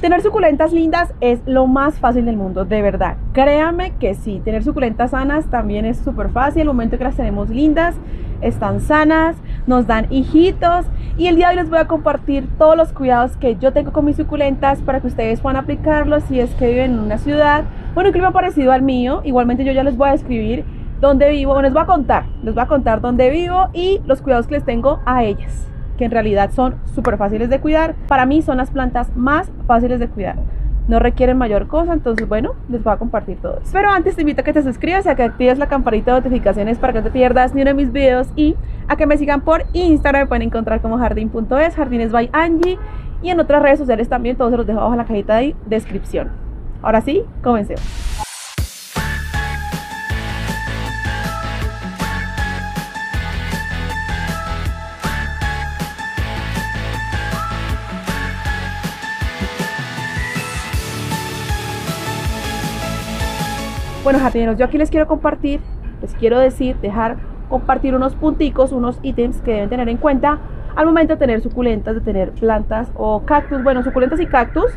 Tener suculentas lindas es lo más fácil del mundo, de verdad. Créanme que sí, tener suculentas sanas también es súper fácil. El momento que las tenemos lindas, están sanas, nos dan hijitos. Y el día de hoy les voy a compartir todos los cuidados que yo tengo con mis suculentas para que ustedes puedan aplicarlos si es que viven en una ciudad o en un clima parecido al mío. Igualmente yo ya les voy a describir dónde vivo, les voy a contar dónde vivo y los cuidados que les tengo a ellas, que en realidad son súper fáciles de cuidar. Para mí son las plantas más fáciles de cuidar, no requieren mayor cosa, entonces bueno, les voy a compartir todo eso. Pero antes te invito a que te suscribas y a que actives la campanita de notificaciones para que no te pierdas ni uno de mis videos, y a que me sigan por Instagram. Me pueden encontrar como jardín.es, Jardines by Angie, y en otras redes sociales también, todos se los dejo abajo en la cajita de descripción. Ahora sí, comencemos. Bueno, jardineros, yo aquí les quiero compartir, compartir unos punticos, unos ítems que deben tener en cuenta al momento de tener suculentas, de tener plantas o cactus. Bueno, suculentas y cactus,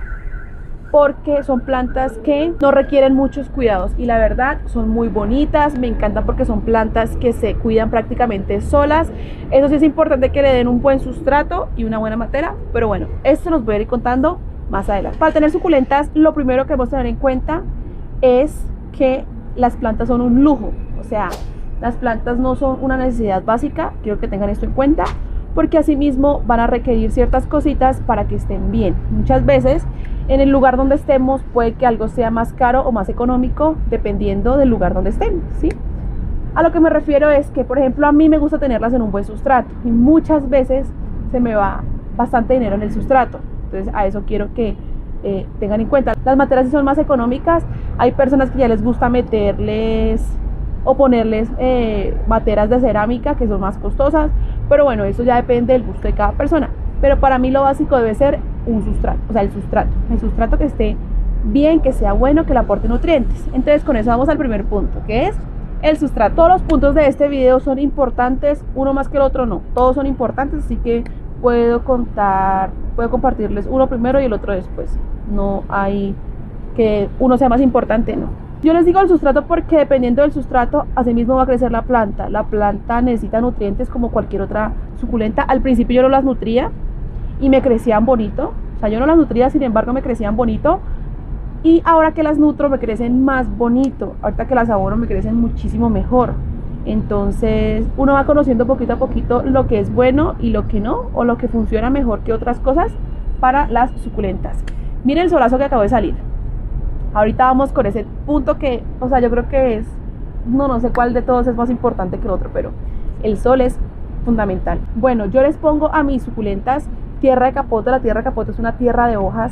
porque son plantas que no requieren muchos cuidados y la verdad son muy bonitas. Me encantan porque son plantas que se cuidan prácticamente solas. Eso sí, es importante que le den un buen sustrato y una buena matera, pero bueno, esto los voy a ir contando más adelante. Para tener suculentas, lo primero que debemos tener en cuenta es que las plantas son un lujo. O sea, las plantas no son una necesidad básica. Quiero que tengan esto en cuenta, porque asimismo van a requerir ciertas cositas para que estén bien. Muchas veces en el lugar donde estemos puede que algo sea más caro o más económico dependiendo del lugar donde estemos, ¿sí? A lo que me refiero es que, por ejemplo, a mí me gusta tenerlas en un buen sustrato y muchas veces se me va bastante dinero en el sustrato. Entonces a eso quiero que tengan en cuenta. Las materas sí son más económicas. Hay personas que ya les gusta meterles o ponerles materas de cerámica que son más costosas, pero bueno, eso ya depende del gusto de cada persona. Pero para mí lo básico debe ser un sustrato, o sea, el sustrato que esté bien, que sea bueno, que le aporte nutrientes. Entonces con eso vamos al primer punto, que es el sustrato. Todos los puntos de este video son importantes, uno más que el otro no, todos son importantes, así que puedo compartirles uno primero y el otro después. No hay que uno sea más importante, no. Yo les digo el sustrato porque dependiendo del sustrato, así mismo va a crecer la planta. La planta necesita nutrientes como cualquier otra suculenta. Al principio yo no las nutría y me crecían bonito. O sea, yo no las nutría, sin embargo me crecían bonito. Y ahora que las nutro me crecen más bonito. Ahorita que las abono me crecen muchísimo mejor. Entonces uno va conociendo poquito a poquito lo que es bueno y lo que no, o lo que funciona mejor que otras cosas para las suculentas. Miren el solazo que acabó de salir. Ahorita vamos con ese punto que, o sea, yo creo que es, no sé cuál de todos es más importante que el otro, pero el sol es fundamental. Bueno, yo les pongo a mis suculentas tierra de capote. La tierra de capote es una tierra de hojas,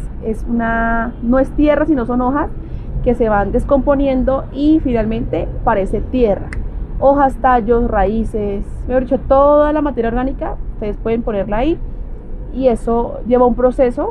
no es tierra, sino son hojas que se van descomponiendo y finalmente parece tierra. Hojas, tallos, raíces, mejor dicho, toda la materia orgánica, ustedes pueden ponerla ahí y eso lleva un proceso.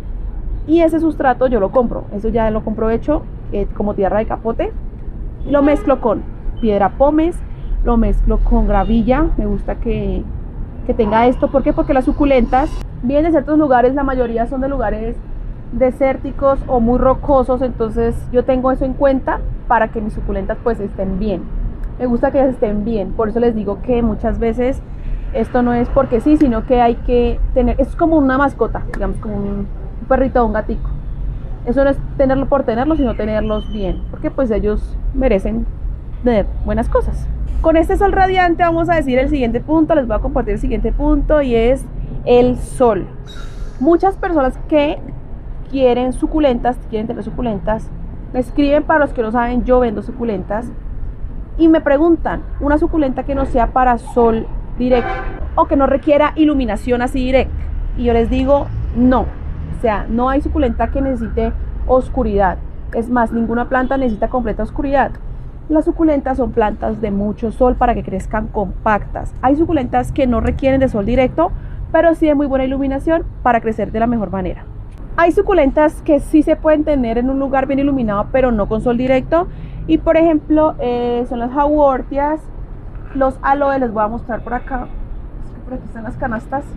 Y ese sustrato yo lo compro, eso ya lo compro hecho como tierra de capote. Lo mezclo con piedra pómez, lo mezclo con gravilla. Me gusta que tenga esto. ¿Por qué? Porque las suculentas vienen de ciertos lugares, la mayoría son de lugares desérticos o muy rocosos. Entonces yo tengo eso en cuenta para que mis suculentas pues estén bien. Me gusta que estén bien, por eso les digo que muchas veces esto no es porque sí, sino que hay que tener, es como una mascota, digamos, como un perrito o un gatico. Eso no es tenerlo por tenerlo, sino tenerlos bien, porque pues ellos merecen tener buenas cosas. Con este sol radiante vamos a decir el siguiente punto, les voy a compartir el siguiente punto, y es el sol. Muchas personas que quieren tener suculentas, me escriben. Para los que no saben, yo vendo suculentas y me preguntan, una suculenta que no sea para sol directo o que no requiera iluminación así directa, y yo les digo no. O sea, no hay suculenta que necesite oscuridad. Es más, ninguna planta necesita completa oscuridad. Las suculentas son plantas de mucho sol para que crezcan compactas. Hay suculentas que no requieren de sol directo, pero sí de muy buena iluminación para crecer de la mejor manera. Hay suculentas que sí se pueden tener en un lugar bien iluminado, pero no con sol directo. Y por ejemplo, son las hawortias, los aloe. Les voy a mostrar por acá. Por aquí están las canastas.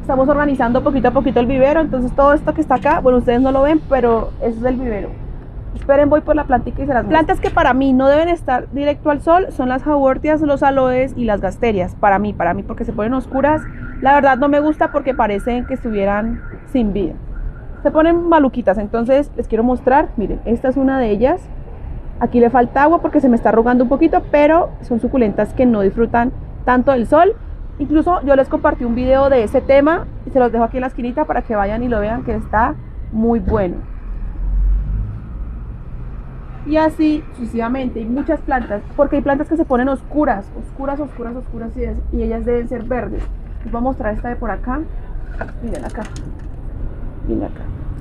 Estamos organizando poquito a poquito el vivero, entonces todo esto que está acá, bueno, ustedes no lo ven, pero eso es el vivero. Esperen, voy por la plantica y se las muestro. Plantas que para mí no deben estar directo al sol son las hawortias, los aloes y las gasterias. Para mí, porque se ponen oscuras. La verdad no me gusta porque parecen que estuvieran sin vida. Se ponen maluquitas, entonces les quiero mostrar. Miren, esta es una de ellas. Aquí le falta agua porque se me está arrugando un poquito, pero son suculentas que no disfrutan tanto del sol. Incluso yo les compartí un video de ese tema y se los dejo aquí en la esquinita para que vayan y lo vean, que está muy bueno. Y así sucesivamente, hay muchas plantas, porque hay plantas que se ponen oscuras y ellas deben ser verdes. Les voy a mostrar esta de por acá. Miren acá. Miren acá.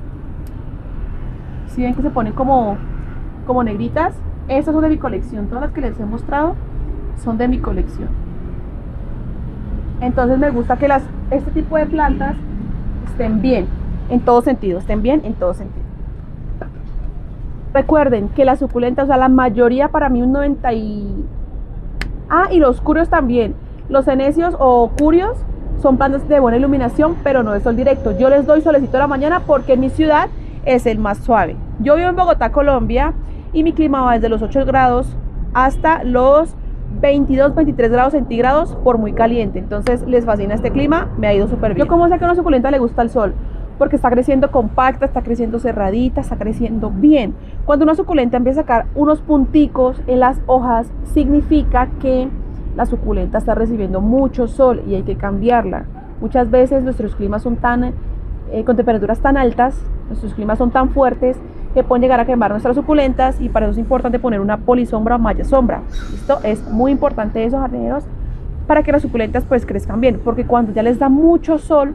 Si ven que se ponen como negritas, estas son de mi colección. Todas las que les he mostrado son de mi colección. Entonces me gusta que este tipo de plantas estén bien en todo sentido, Recuerden que las suculentas, o sea, la mayoría, para mí un 90 y... y los curios también. Los cenecios o curios son plantas de buena iluminación, pero no de sol directo. Yo les doy solecito a la mañana porque en mi ciudad es el más suave. Yo vivo en Bogotá, Colombia, y mi clima va desde los 8 grados hasta los 22, 23 grados centígrados por muy caliente. Entonces les fascina este clima, me ha ido súper bien. Yo como sé que a una suculenta le gusta el sol, porque está creciendo compacta, está creciendo cerradita, está creciendo bien. Cuando una suculenta empieza a sacar unos punticos en las hojas, significa que la suculenta está recibiendo mucho sol y hay que cambiarla. Muchas veces nuestros climas son con temperaturas tan altas, nuestros climas son tan fuertes que pueden llegar a quemar nuestras suculentas, y para eso es importante poner una polisombra o malla sombra. Esto es muy importante, eso, jardineros, para que las suculentas pues crezcan bien, porque cuando ya les da mucho sol,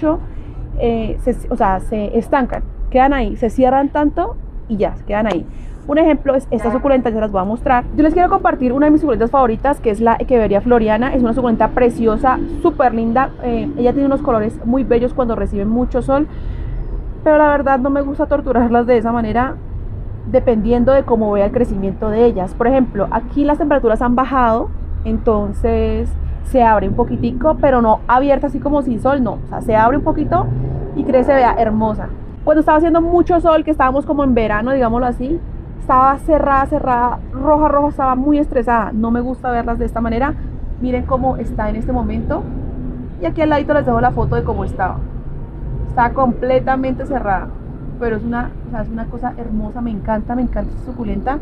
se estancan, quedan ahí, se cierran tanto y ya, se quedan ahí. Un ejemplo es esta suculenta, ya las voy a mostrar. Yo les quiero compartir una de mis suculentas favoritas, que es la Echeveria floriana. Es una suculenta preciosa, súper linda. Ella tiene unos colores muy bellos cuando recibe mucho sol, pero la verdad no me gusta torturarlas de esa manera, dependiendo de cómo vea el crecimiento de ellas. Por ejemplo, aquí las temperaturas han bajado, entonces se abre un poquitico, pero no abierta así como sin sol, no, o sea, se abre un poquito y crece, vea, hermosa. Cuando estaba haciendo mucho sol, que estábamos como en verano, digámoslo así, estaba cerrada, roja, estaba muy estresada. No me gusta verlas de esta manera. Miren cómo está en este momento, y aquí al ladito les dejo la foto de cómo estaba. Está completamente cerrada, pero es una cosa hermosa. Me encanta esta suculenta.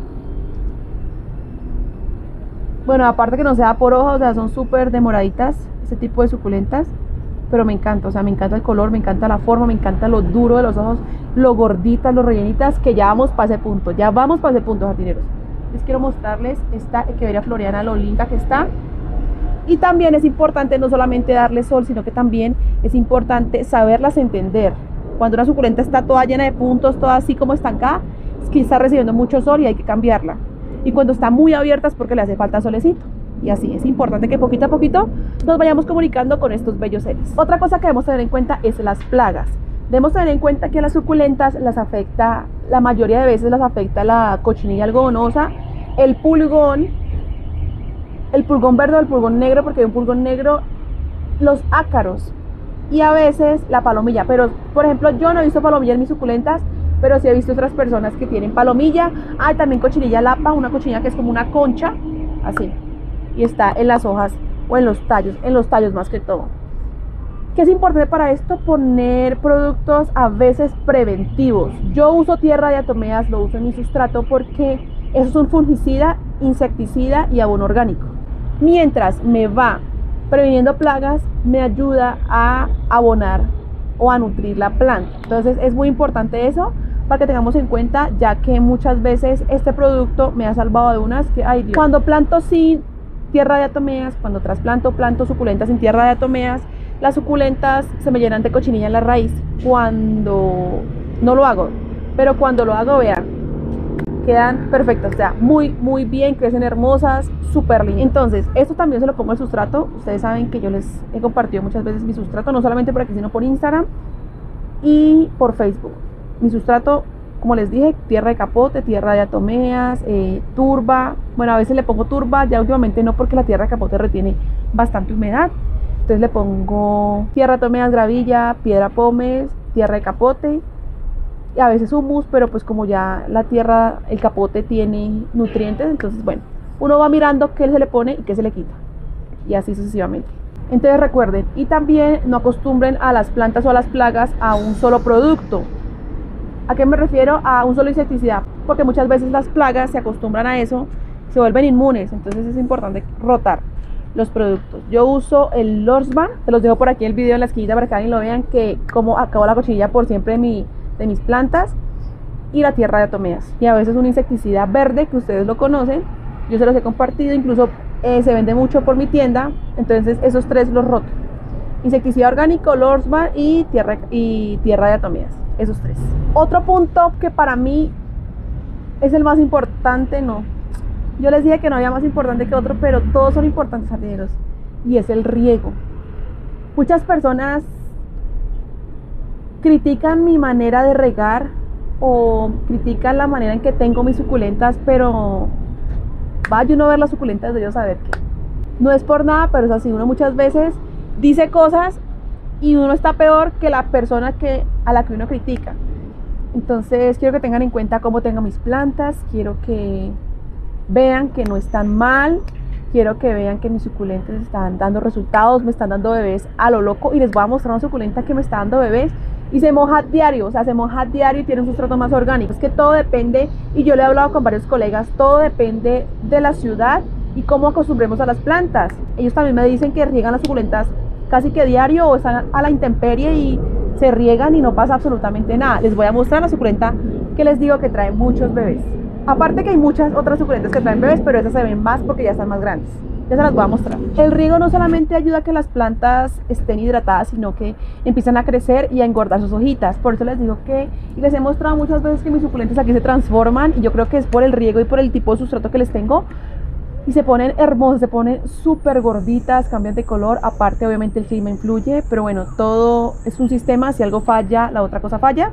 Bueno, aparte que no se da por hoja, o sea, son súper demoraditas este tipo de suculentas, pero me encanta, o sea, me encanta el color, me encanta la forma, me encanta lo duro de los ojos, lo gorditas, lo rellenitas, que ya vamos para ese punto, jardineros. Les quiero mostrarles esta Echeveria floriana, lo linda que está. Y también es importante no solamente darle sol, sino que también es importante saberlas entender. Cuando una suculenta está toda llena de puntos, toda así como estancada, es que está recibiendo mucho sol y hay que cambiarla. Y cuando está muy abierta es porque le hace falta solecito. Y así es importante que poquito a poquito nos vayamos comunicando con estos bellos seres. Otra cosa que debemos tener en cuenta es las plagas. Debemos tener en cuenta que a las suculentas las afecta, la mayoría de veces las afecta la cochinilla algodonosa, el pulgón verde o el pulgón negro, porque hay un pulgón negro, los ácaros y a veces la palomilla. Pero, por ejemplo, yo no he visto palomilla en mis suculentas, pero sí he visto otras personas que tienen palomilla. Hay también cochinilla lapa, una cochinilla que es como una concha, así, y está en las hojas o en los tallos más que todo. ¿Qué es importante para esto? Poner productos a veces preventivos. Yo uso tierra de atomeas, lo uso en mi sustrato porque eso es un fungicida, insecticida y abono orgánico. Mientras me va previniendo plagas, me ayuda a abonar o a nutrir la planta. Entonces es muy importante eso para que tengamos en cuenta, ya que muchas veces este producto me ha salvado de unas que, ay Dios. Cuando planto sin tierra de atomeas, cuando trasplanto, planto suculentas sin tierra de atomeas, las suculentas se me llenan de cochinilla en la raíz cuando no lo hago, pero cuando lo hago, vean, quedan perfectas, o sea, muy bien, crecen hermosas, súper lindas. Entonces, esto también se lo pongo al sustrato. Ustedes saben que yo les he compartido muchas veces mi sustrato, no solamente por aquí, sino por Instagram y por Facebook. Mi sustrato, como les dije, tierra de capote, tierra de atomeas, turba. Bueno, a veces le pongo turba, ya últimamente no, porque la tierra de capote retiene bastante humedad. Entonces le pongo tierra de tomeas, gravilla, piedra pómez, tierra de capote y a veces humus, pero pues como ya la tierra, el capote tiene nutrientes, entonces bueno, uno va mirando qué se le pone y qué se le quita y así sucesivamente. Entonces recuerden, y también no acostumbren a las plantas o a las plagas a un solo producto. ¿A qué me refiero? A un solo insecticida, porque muchas veces las plagas se acostumbran a eso, se vuelven inmunes, entonces es importante rotar los productos. Yo uso el Lordsban, se los dejo por aquí el video en la esquinita para que alguien lo vean, que como acabo la cochinilla por siempre de mis plantas, y la tierra de tomeas, y a veces un insecticida verde que ustedes lo conocen, yo se los he compartido, incluso se vende mucho por mi tienda, entonces esos tres los roto: insecticida orgánico, Lordsban y tierra de tomeas, esos tres. Otro punto que para mí es el más importante, no, yo les dije que no había más importante que otro, pero todos son importantes, jardineros, y es el riego. Muchas personas critican mi manera de regar o critican la manera en que tengo mis suculentas, pero vaya uno a ver las suculentas de ellos a ver que no es por nada, pero es así. Uno muchas veces dice cosas y uno está peor que la persona a la que uno critica. Entonces quiero que tengan en cuenta cómo tengo mis plantas, quiero que vean que no están mal, quiero que vean que mis suculentas están dando resultados, me están dando bebés a lo loco, y les voy a mostrar una suculenta que me está dando bebés y se moja diario, o sea, se moja diario y tiene un sustrato más orgánico. Es que todo depende, y yo le he hablado con varios colegas, todo depende de la ciudad y cómo acostumbremos a las plantas. Ellos también me dicen que riegan las suculentas casi que diario o están a la intemperie y se riegan y no pasa absolutamente nada. Les voy a mostrar la suculenta que les digo que trae muchos bebés. Aparte que hay muchas otras suculentas que traen bebés, pero esas se ven más porque ya están más grandes. Ya se las voy a mostrar. El riego no solamente ayuda a que las plantas estén hidratadas, sino que empiezan a crecer y a engordar sus hojitas. Por eso les digo y les he mostrado muchas veces que mis suculentas aquí se transforman, y yo creo que es por el riego y por el tipo de sustrato que les tengo, y se ponen hermosas, se ponen súper gorditas, cambian de color. Aparte obviamente el clima influye, pero bueno, todo es un sistema. Si algo falla, la otra cosa falla.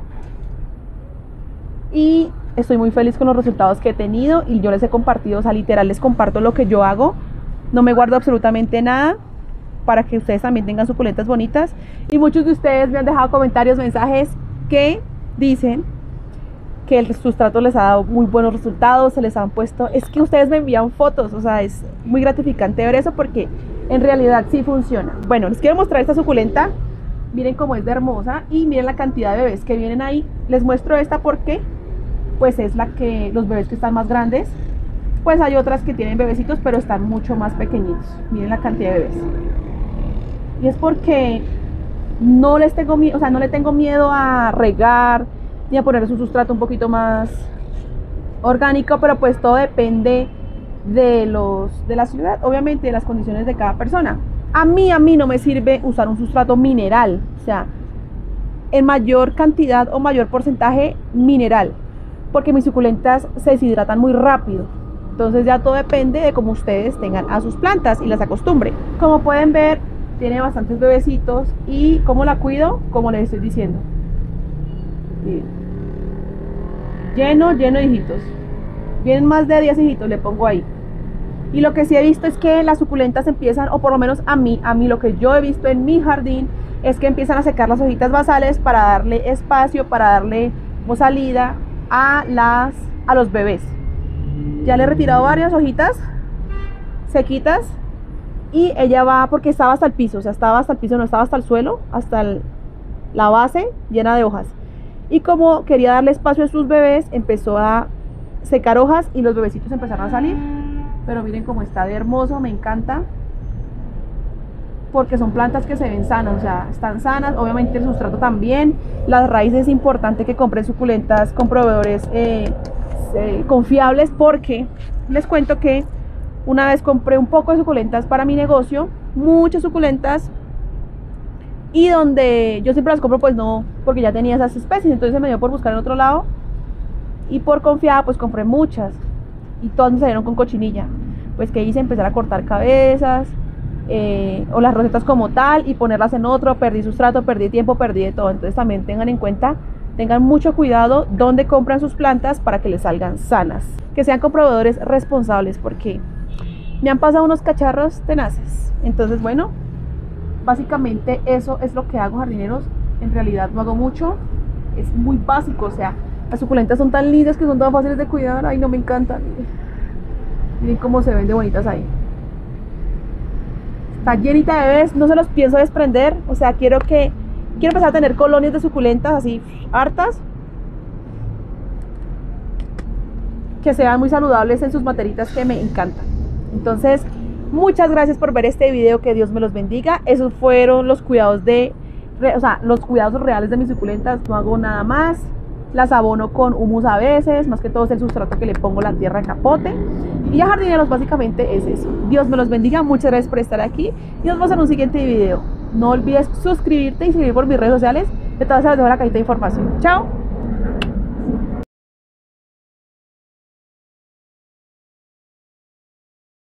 Y estoy muy feliz con los resultados que he tenido, y yo les he compartido, o sea, literal les comparto lo que yo hago, no me guardo absolutamente nada, para que ustedes también tengan suculentas bonitas. Y muchos de ustedes me han dejado comentarios, mensajes que dicen que el sustrato les ha dado muy buenos resultados, se les han puesto, es que ustedes me envían fotos, o sea, es muy gratificante ver eso, porque en realidad sí funciona. Bueno, les quiero mostrar esta suculenta, miren cómo es de hermosa, y miren la cantidad de bebés que vienen ahí. Les muestro esta porque pues es la que, los bebés que están más grandes, pues hay otras que tienen bebecitos pero están mucho más pequeñitos. Miren la cantidad de bebés, y es porque no les tengo miedo, o sea, no le tengo miedo a regar ni a poner su sustrato un poquito más orgánico, pero pues todo depende de la ciudad, obviamente de las condiciones de cada persona. A mí no me sirve usar un sustrato mineral, o sea, en mayor cantidad o mayor porcentaje mineral, porque mis suculentas se deshidratan muy rápido. Entonces ya todo depende de cómo ustedes tengan a sus plantas y las acostumbren. Como pueden ver, tiene bastantes bebecitos, y ¿cómo la cuido? Como les estoy diciendo. Miren. Lleno de hijitos. Vienen más de 10 hijitos, le pongo ahí. Y lo que sí he visto es que las suculentas empiezan, o por lo menos a mí lo que yo he visto en mi jardín, es que empiezan a secar las hojitas basales para darle espacio, para darle como salida a los bebés. Ya le he retirado varias hojitas sequitas, y ella va, porque estaba hasta el piso, o sea, estaba hasta el piso, no estaba hasta el suelo, hasta la base llena de hojas. Y como quería darle espacio a sus bebés, empezó a secar hojas y los bebecitos empezaron a salir. Pero miren cómo está de hermoso, me encanta, porque son plantas que se ven sanas, o sea, están sanas. Obviamente el sustrato también, las raíces. Es importante que compren suculentas con proveedores confiables, porque les cuento que una vez compré un poco de suculentas para mi negocio, muchas suculentas, y donde yo siempre las compro pues no, porque ya tenía esas especies, entonces me dio por buscar en otro lado, y por confiada pues compré muchas, y todas me salieron con cochinilla. Pues que hice, empezar a cortar cabezas, o las rosetas como tal, y ponerlas en otro. Perdí sustrato, perdí tiempo, perdí de todo. Entonces también tengan en cuenta, tengan mucho cuidado donde compran sus plantas para que les salgan sanas, que sean con proveedores responsables, porque me han pasado unos cacharros tenaces. Entonces bueno, básicamente eso es lo que hago, jardineros. En realidad no hago mucho, es muy básico, o sea, las suculentas son tan lindas, que son tan fáciles de cuidar. Ay, no, me encantan. Miren cómo se ven de bonitas ahí. Está llenita de bebés, no se los pienso desprender. O sea, quiero empezar a tener colonias de suculentas así, hartas, que sean muy saludables en sus materitas, que me encantan. Entonces, muchas gracias por ver este video, que Dios me los bendiga. Esos fueron los cuidados los cuidados reales de mis suculentas. No hago nada más. Las abono con humus a veces, más que todo es el sustrato que le pongo, la tierra de capote. Y ya, jardineros, básicamente es eso. Dios me los bendiga, muchas gracias por estar aquí y nos vemos en un siguiente video. No olvides suscribirte y seguir por mis redes sociales. De todas las dejo en la cajita de información. Chao.